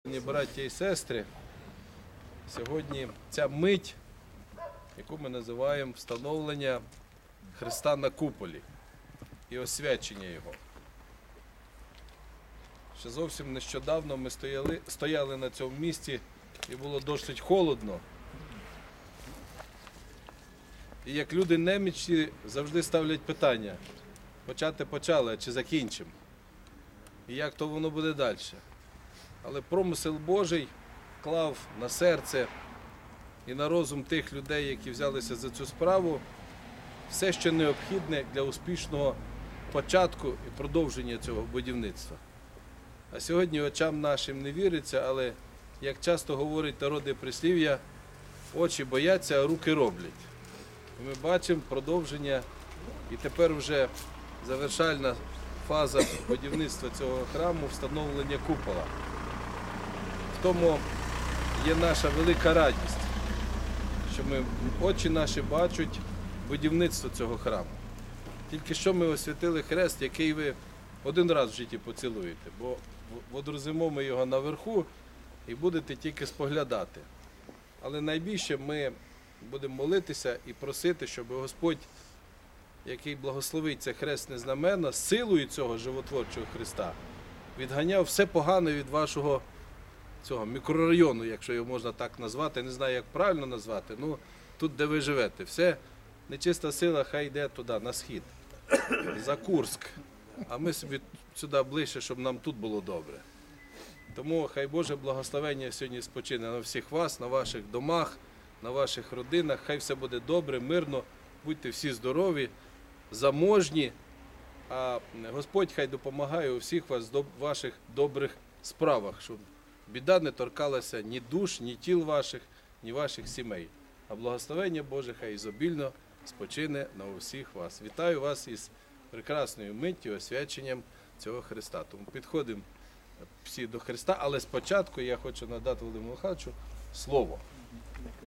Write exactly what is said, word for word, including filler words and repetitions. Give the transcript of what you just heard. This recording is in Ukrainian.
Браття і сестри, сьогодні ця мить, яку ми називаємо встановлення Христа на куполі і освячення Його. Ще зовсім нещодавно ми стояли, стояли на цьому місці і було досить холодно. І як люди немічні завжди ставлять питання, почати почали, а чи закінчимо? І як то воно буде далі? Але промисел Божий клав на серце і на розум тих людей, які взялися за цю справу, все, що необхідне для успішного початку і продовження цього будівництва. А сьогодні очам нашим не віриться, але, як часто говорить народне прислів'я, очі бояться, а руки роблять. І ми бачимо продовження, і тепер вже завершальна фаза будівництва цього храму, встановлення купола. В тому є наша велика радість, що ми, очі наші бачать будівництво цього храму. Тільки що ми освятили хрест, який ви один раз в житті поцілуєте, бо водрузимо ми його наверху і будете тільки споглядати. Але найбільше ми будемо молитися і просити, щоб Господь, який благословить це хресне знамено, силою цього животворчого Христа, відганяв все погане від вашого цього мікрорайону, якщо його можна так назвати, не знаю, як правильно назвати, ну тут, де ви живете. Все, нечиста сила хай йде туди, на схід, за Курськ, а ми собі сюди ближче, щоб нам тут було добре. Тому хай Боже благословення сьогодні спочине на всіх вас, на ваших домах, на ваших родинах, хай все буде добре, мирно, будьте всі здорові, заможні, а Господь хай допомагає у всіх вас в ваших добрих справах, щоб біда не торкалася ні душ, ні тіл ваших, ні ваших сімей. А благословення Боже хай ізобільно спочине на усіх вас. Вітаю вас із прекрасною миттю, освяченням цього Христа. Тому підходимо всі до Христа, але спочатку я хочу надати Володимиру Михайловичу слово.